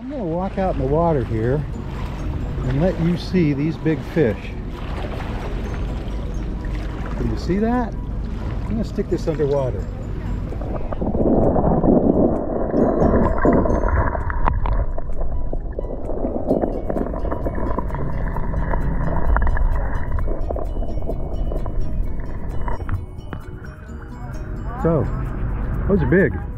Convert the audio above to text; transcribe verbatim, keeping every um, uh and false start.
I'm going to walk out in the water here and let you see these big fish. Can you see that? I'm going to stick this underwater. So, those are big.